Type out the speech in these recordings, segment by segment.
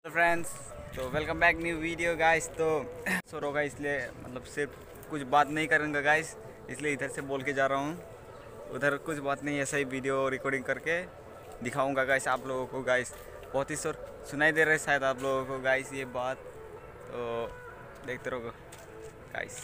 Friends, तो welcome back new video guys. तो सो होगा इसलिए मतलब सिर्फ कुछ बात नहीं करूँगा गाइस, इसलिए इधर से बोल के जा रहा हूँ। उधर कुछ बात नहीं, ऐसा ही वीडियो रिकॉर्डिंग करके दिखाऊंगा गाइस आप लोगों को। गाइस बहुत ही सुनाई दे रहा है शायद आप लोगों को गाइस ये बात, तो देखते रहो गाइस।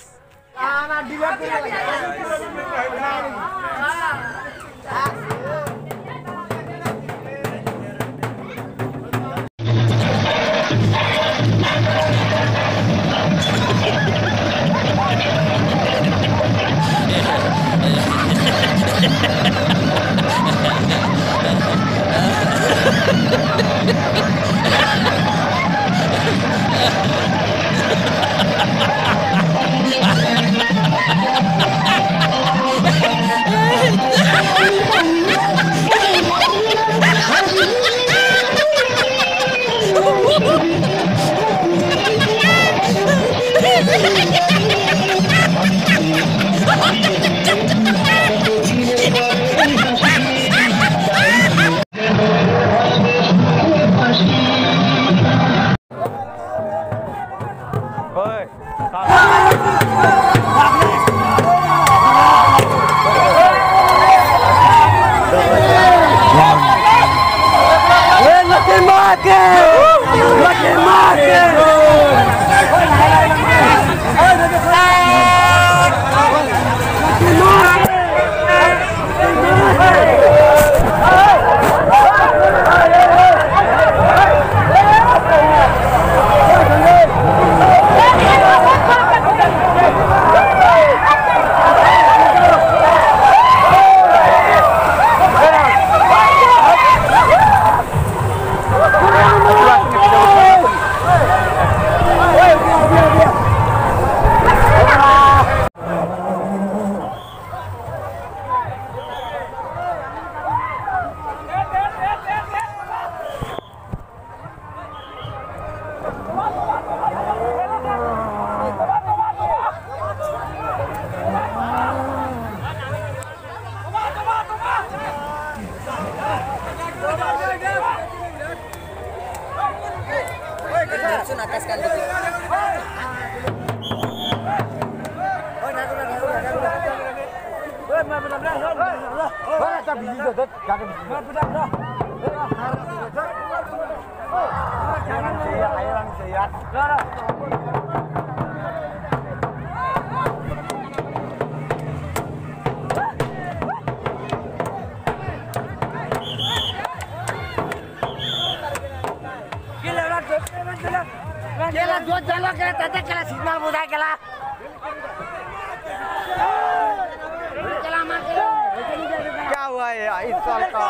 क्या हुआ है इस साल का?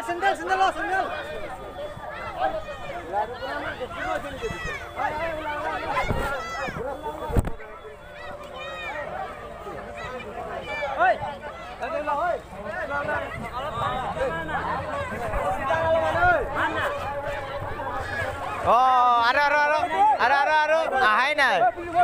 अरे आहे ना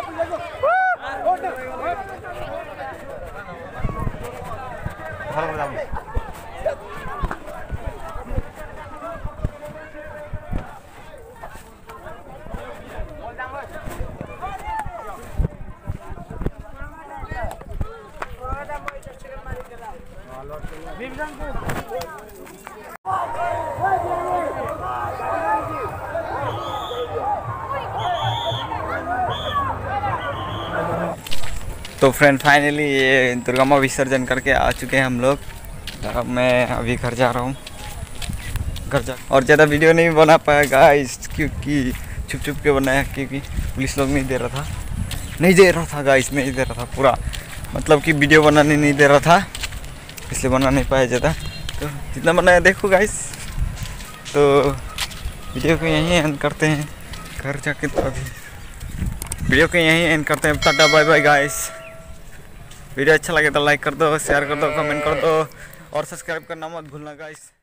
तो फ्रेंड फाइनली ये दुर्गा माँ विसर्जन करके आ चुके हैं हम लोग। अब मैं अभी घर जा रहा हूँ, घर जा और ज़्यादा वीडियो नहीं बना पाया गाइस, क्योंकि छुप छुप के बनाया, क्योंकि पुलिस लोग नहीं दे रहा था गाइस, नहीं दे रहा था पूरा, मतलब कि वीडियो बनाने नहीं दे रहा था, इसलिए बना नहीं पाया ज़्यादा। तो जितना बनाया देखो गाइस। तो वीडियो को यहीं एंड करते हैं, घर जाके तो अभी वीडियो को यहीं एंड करते हैं। टाटा बाय बाय गाइस। वीडियो अच्छा लगे तो लाइक कर दो, शेयर कर दो, कमेंट कर दो और सब्सक्राइब करना मत भूलना गाइस।